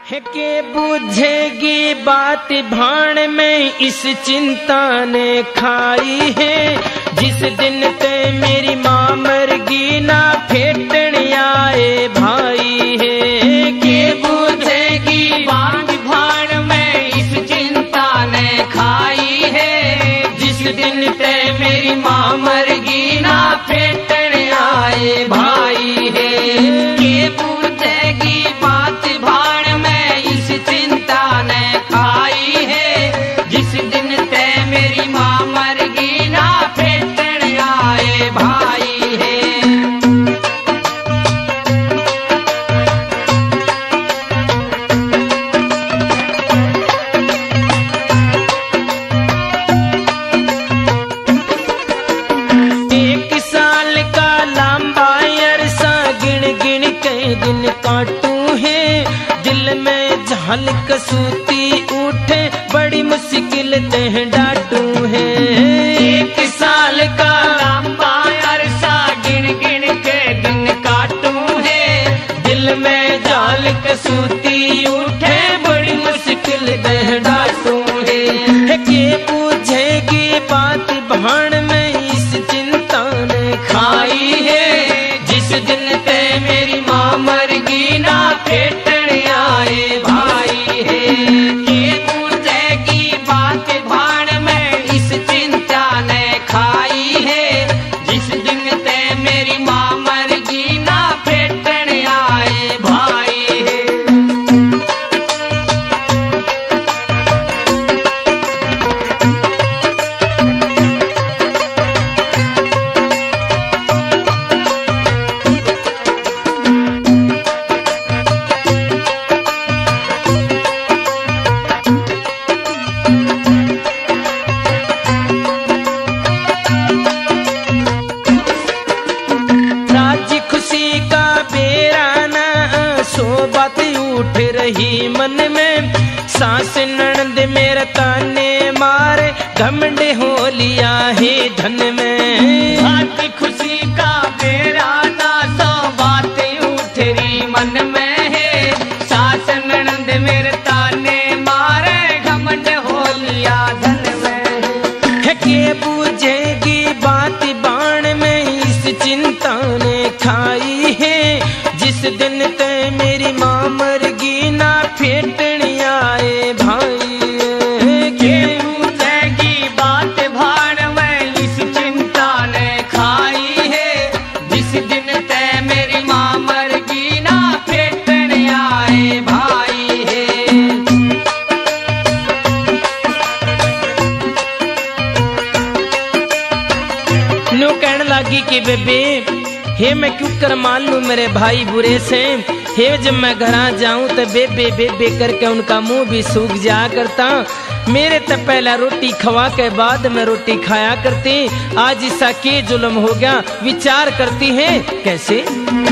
है के बुझेगी बात भाण में इस चिंता ने खाई है। जिस दिन ते मेरी माँ मरगी ना फेटन आए भाई है। के बुझेगी बात भाण में इस चिंता ने खाई है। जिस दिन ते मेरी माँ मरगी ना फेटन आए भाई है। के बुझेगी बात भाण में इस चिंता ने खाई है। जिस दिन ते मेरी माँ मरगी ना फेटन आए भाई है। एक साल का लंबा अरसा गिन गिन के दिन काटू है। दिल में झलक सूती उठे बड़ी मुश्किल तह डाटू है। एक साल का लंबा अरसा गिन गिन के दिन काटू है। दिल में झलक सूती उठे बड़ी मुश्किल तह डाटू है। के पूछेगी बात भाण में इस चिंता ने खाई है। जिस दिन ते मेरी माँ मरगी ना फेटन आए भाई है। के पूछेगी बात भाण में इस चिंता ने खाई है। जिस दिन ते मेरी माँ मरगी ना फेटन आए भाई है। राजी खुशी का बेराना सोबत उठ रही मन में। सास ननद मेरा ताने मारे घमंड हो लिया है धन में। आज खुशी का बेरा ना सो बातें उठरी मन में है। सास ननद मेरे ताने मारे घमंड हो लिया धन में। है के बुझेगी बात बाण में इस चिंता ने खाई है। जिस दिन ते मेरी माँ मरगी ना फेटन आए भाई के पूछेगी बात भाण में इस चिंता ने खाई है। जिस दिन ते मेरी माँ मरगी ना फेटन आए भाई है। नो कहने लगी कि बेबे हे मैं क्यों कर मान लूं मेरे भाई बुरे से। हे जब मैं घर जाऊं तो बेबे बेबे करके उनका मुंह भी सूख जा करता। मेरे तो पहला रोटी खवा के बाद मैं रोटी खाया करती। आज ऐसा के जुल्म हो गया विचार करती है कैसे।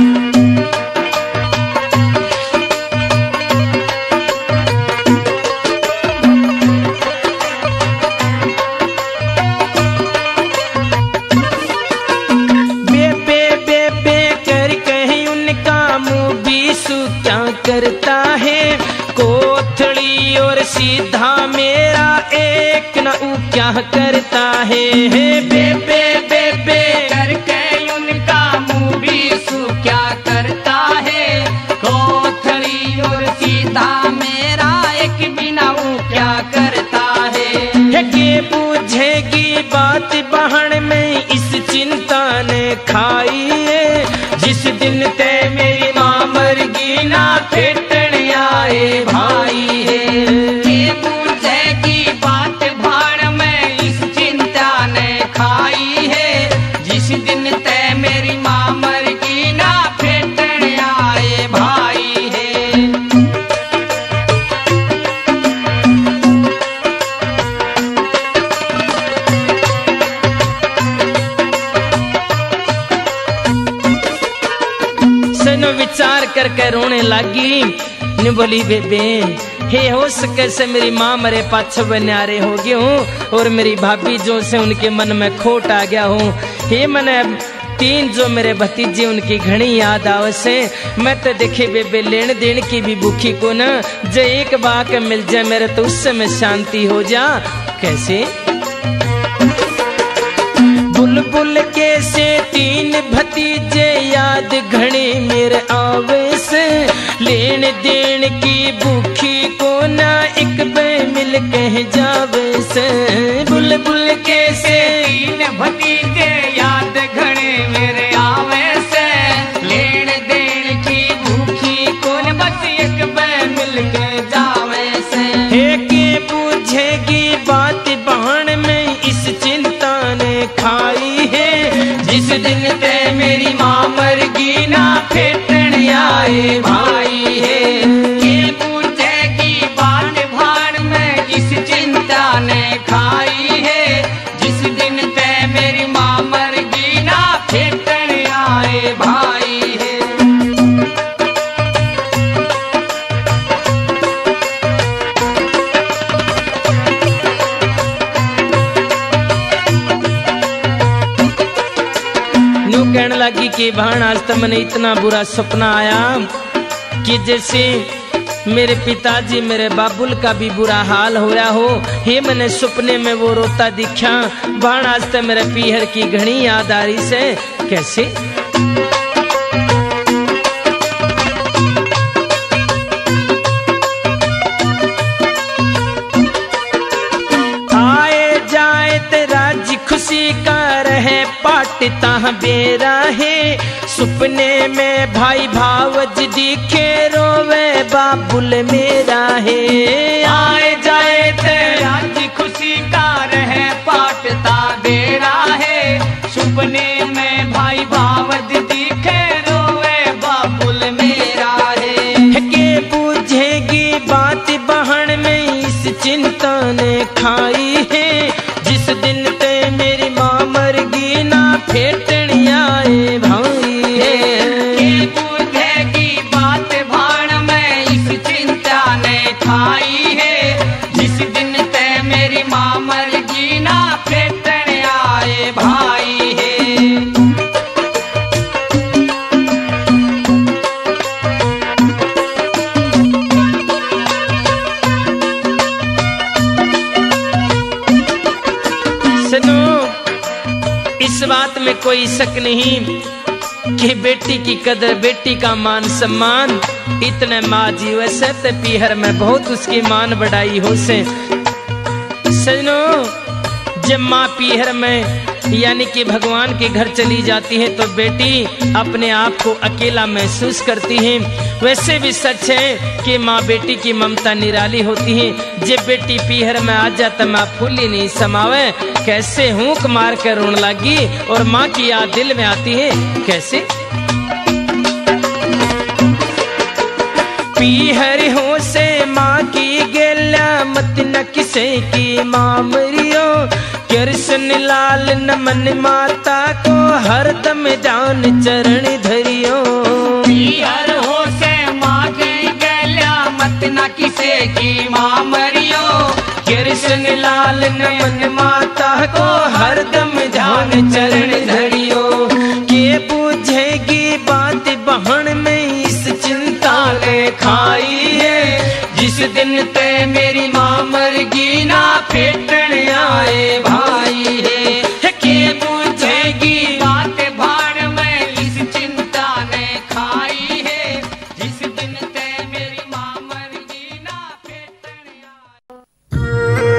बेबे बेबे कर कहीं उनका मुंह भी क्या करता है। कोथड़ी और सीधा मेरा एक न ऊ क्या करता है। बेबे बेबे करके उनका मुंह भी सू क्या करता है। कोथड़ी और सीधा मेरा एक बिना वो क्या करता है। के पूछेगी बात बहन में इस चिंता ने खाई है। जिस दिन ते मेरी माँ मरगी ना फेटन आए भाई है। के पूछेगी बात भाण में इस चिंता ने खाई है। जिस दिन ते मेरी माँ मरगी ना फेटन आए भाई है। सनो विचार करके रोने लगी। ने बोली बेबे हे हो सके से मेरी माँ मेरे पाछे बन्यारे हो गए हूँ और मेरी भाभी जो से उनके मन में खोट आ गया हूँ। हे मैंने तीन जो मेरे भतीजे उनकी घनी याद आवसे। मैं तो देखे बेबे लेन देन की भी भूखी को न, जो एक बाक मिल जाए मेरे तो उस समय शांति हो जा। कैसे बुलबुल के से तीन भतीजे याद घड़ी मेरे आवे से, लेन देन की भूखी को ना एक बे मिल कह जावे से। बुलबुल के से तीन भतीजे याद घड़े मेरे आवे से, लेन देन की भूखी को न बस एक बे मिल के जावे से। के पूछेगी बात बहन में इस चिंता ने खाई है, जिस दिन ते मेरी माँ मरगी ना फेटन आए भाई है। के पूछेगी बात भान में इस चिंता ने खाई है, जिस दिन ते मेरी माँ मरगी ना फेटन आए भाई है। कहने लगी कि भान आज तो मैंने इतना बुरा सपना आया कि जैसे मेरे पिताजी मेरे बाबुल का भी बुरा हाल हो रहा हो। हे मैंने सपने में वो रोता दिखा। भान आज तो मेरे पीहर की घनी याद आ रही से। कैसे आए जाए तेरा जी खुशी का रहे पाटता बेरा है। सुपने में भाई भावज दिखे रोवे बाबुल मेरा है। आए जाए तेरा जी खुशी का रहे पाटता बेरा है। सुपने में भाई भावज दिखे रोवे बाबुल मेरा है। के पूछेगी बात बहन में इस चिंता ने खाई है, जिस दिन ते मेरी माँ मरगी ना फेटन आए भाई है। के पूछेगी बात भान में इस चिंता ने खाई है, जिस दिन ते मेरी माँ मरगी ना फेटन आए भाई है। सुनो, इस बात में कोई शक नहीं कि बेटी की कदर बेटी का मान सम्मान इतने माँ जीवे से ते पीहर में बहुत उसकी मान बढ़ाई हो से। सुनो, जब माँ पीहर में यानी कि भगवान के घर चली जाती है तो बेटी अपने आप को अकेला महसूस करती है। वैसे भी सच है कि माँ बेटी की ममता निराली होती है। जब बेटी पीहर में आ जाता माँ फूली नहीं समावे, कैसे हुक मार कर रोने लगी और माँ की याद दिल में आती है। कैसे पीहर हो से माँ की गेला मत न किसे की माँ मरियो। कृष्ण लाल नमन माता को हरदम जान चरण धरियो। पीहर हो से माँ की गेला मत न किसे की माँ मरियो। कृष्ण लाल नमन माता को हरदम जान चरण धरियो। के पूछेगी बात बहन में इस चिंता ने खाई है, जिस दिन ते मेरी माँ मरगी ना फेटन आए भाई है। के पूछेगी बात भान में इस चिंता ने खाई है, जिस दिन ते मेरी माँ मरगी ना फेटन आए।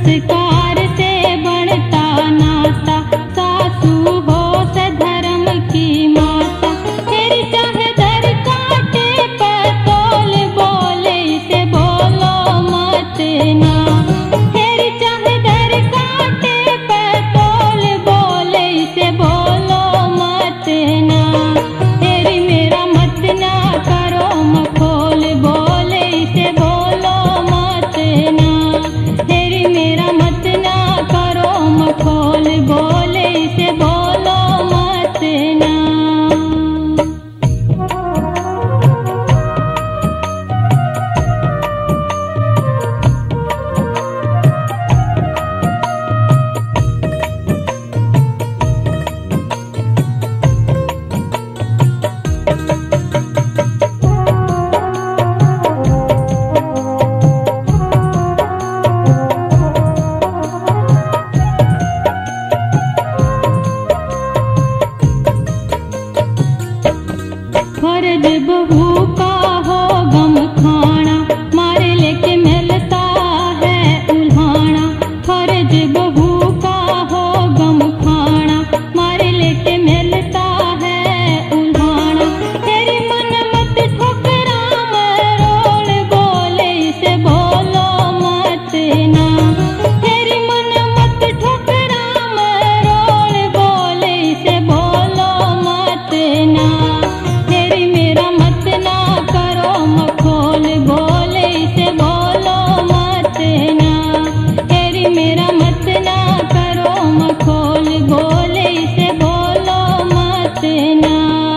संस्कार से बढ़ता नाता, सासू हो से धर्म की माता। फिर चाहे दर काटे पर तोल बोले इसे बोलो मत ना। फिर चाहे दर काटे पर तोल बोले इसे बोलो मत ना। तेरी मेरा मत ना करो मखोल बोले इसे बोलो मत ना। तेरी मेरा मत ना करो मखोल बोले इसे बोलो मत ना। फर्ज बहू का हो गम खाना, मारे लेके मिलता है उल्हाना। फर्ज बहू का हो गम खाना, मारे लेके मिलता है उल्हाना। तेरी मन मत ठुकरा मरोड़ बोले इसे बोलो मत ना। तेरी मन मत ठुकरा मरोड़ बोले इसे बोलो मत ना। तेरी मेरा मत ना करो मखोल बोले इसे बोलो मत ना। तेरी मेरा मत ना करो मखोल बोले इसे बोलो मत ना।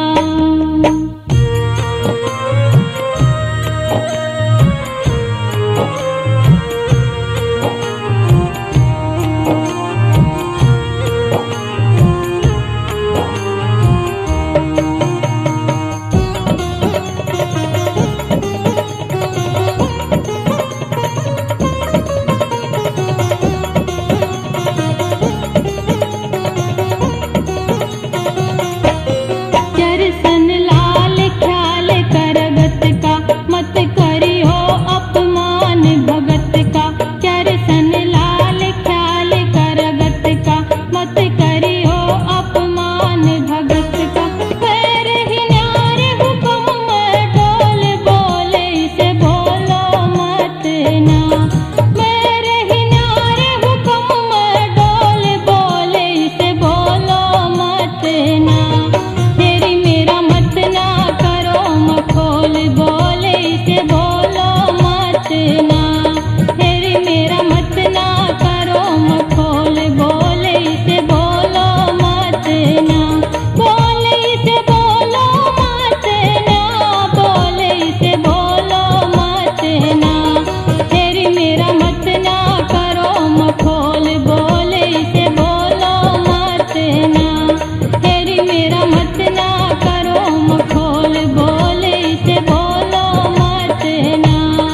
चरसन लाल ख्याल करगत का, मत करियो अपमान भगत का। चरसन लाल ख्याल करगत का, मत करियो अपमान भगत का। पैर ही न्यारे हुक्म में डोल बोले इसे बोलो मत ना। पैर ही न्यारे हुक्म में डोल बोले इसे बोलो मत ना। तेरी मेरा मत ना करो मखोल बोले इसे बोलो मत ना। तेरी मेरा मत ना करो मखोल बोले इसे बोलो मत ना। बोले इसे बोलो मत ना, बोले इसे बोलो मत ना। तेरी मेरा मत ना करो मखोल बोले इसे बोलो मत ना। तेरी मेरा मत ना करो मखोल बोले इसे बोलो मत ना।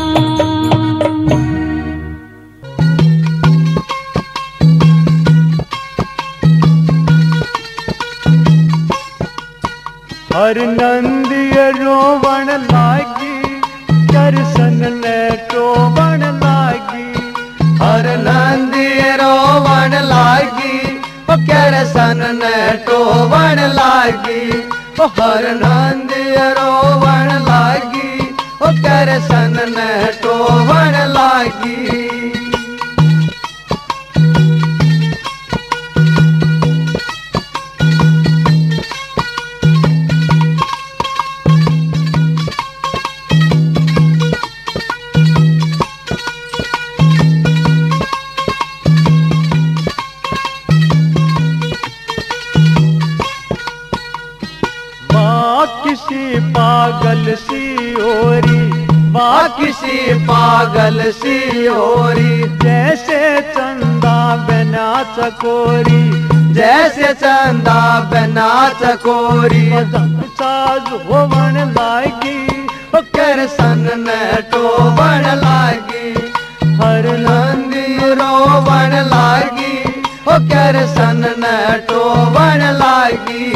हर नंदिय रोवण लागी, करसन ने टोवण लागी। हर नंदिय रोवण लागी, ओ करसन ने टोवण लागी। ओ हर नंदिय रोवण लागी, ओ करसन ने टोवण लागी। किसी पागल सी ओरी, माँ किसी पागल सी ओरी। जैसे चंदा बिना चकोरी, जैसे चंदा बिना चकोरी। साज होवन लागी, करसन ने टोवन लागी। हर नंदी रोवन लागी, करसन ने टोवन लागी।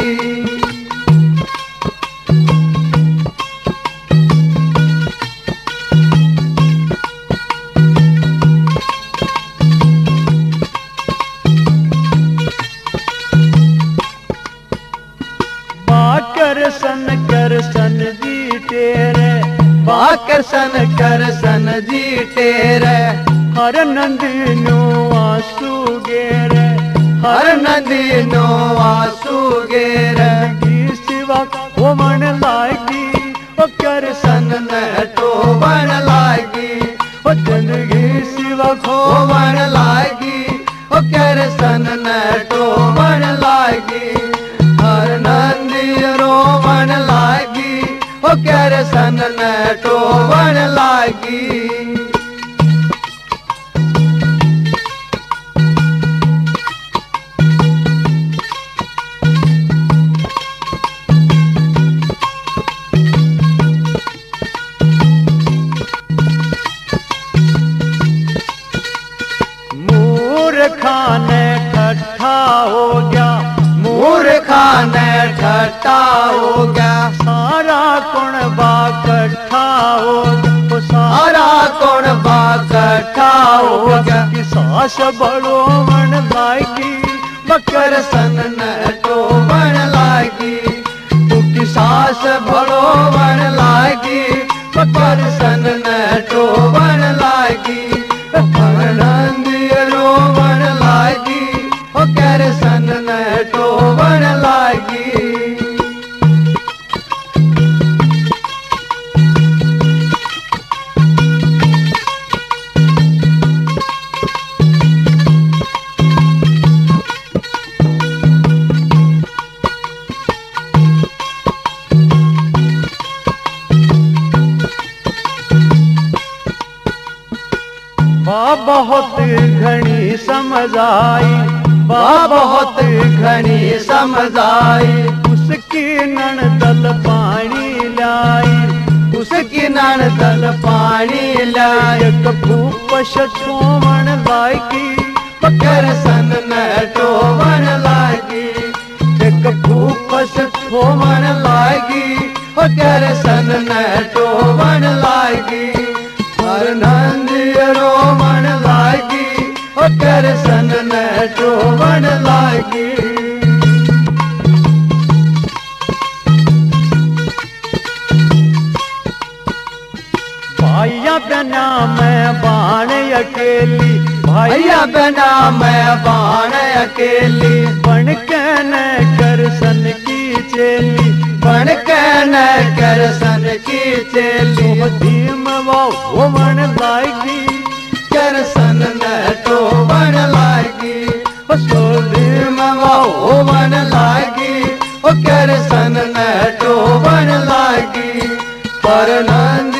कृष्ण करसन जी टेरे हर नंदीनो आंसू गेरे हर नंदीनो आंसू गेरे की सिवा वो मन लागी ओ कृष्ण ने तो बन लागी ओ जिंदगी सिवा खो मन लागी ओ कृष्ण ने तो बन लागी हर नंदी रो मन लागी ओ कृष्ण ने तो बन लागी खाने ठट्ठा हो गया मूर्खा ने ठट्ठा हो गया सारा कुणबा कट्ठा हो गया सारा कुणबा कट्ठा हो गया कि सास बड़ो मन लागी बकर सन ने तो बन लागी तू की सास बड़ो मन लागी बकर सन ने तो बन लागी रो बन लागी ओ कृष्ण ने तो बन लागी बहुत घनी समझ आई बहुत घनी समझ आई उसकी नणदल पानी लाई उसकी नणदल पानी लाई एक भूपश छोमण लागी कृष्ण ने तो बन लागी एक भूपश छोमण लागी कृष्ण ने तो बन लागी हर नंदी रो मन लागी ओ कृष्ण ने तो बन लागी भाइया बना मैं बाण अकेली भाइया बना मैं बाण अकेली बन के न कृष्ण की चेली बन के न कृष्ण की चेली धीम वो मन लागी कृष्ण ने तो बन लागी सो धीम वो मन लागी ओ कृष्ण ने तो बन लागी पर नंद